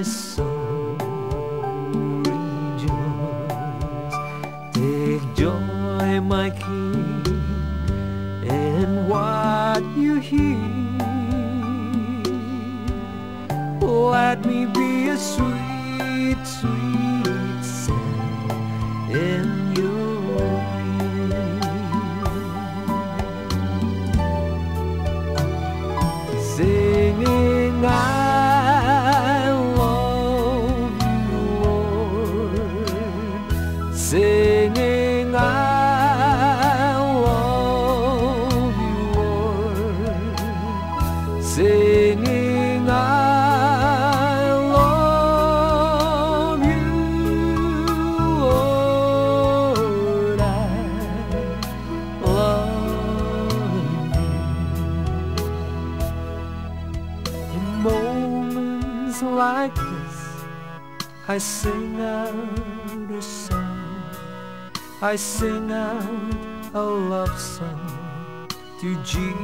soul rejoice. Take joy, my King, in what you hear. Let me be a sweet, sweet sound in your ear. Singing, I love you, Lord. Singing, I love you, Lord. Singing, I love you, Lord. I love you. In moments like this, I sing out a song. I sing out a love song to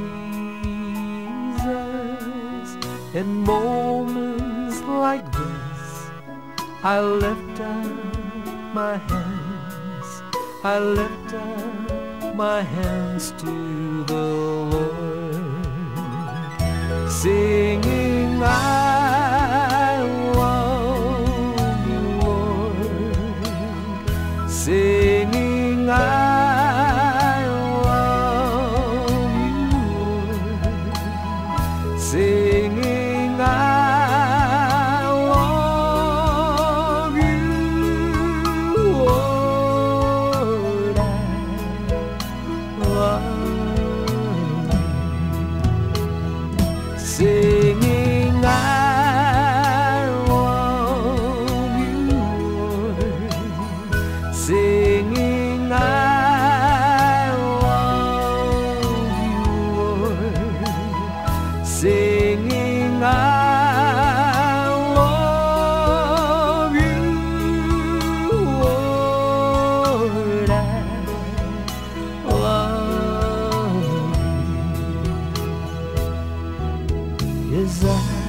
Jesus. In moments like this, I lift up my hands. I lift up my hands to the Lord, singing, I love you, Lord. Singing, I love you, Lord. Singing, I love you, Lord. I love you. Singing, I love you, Lord. Singing, I love you, Lord. Singing, I love you, Lord. I love you. Yes, I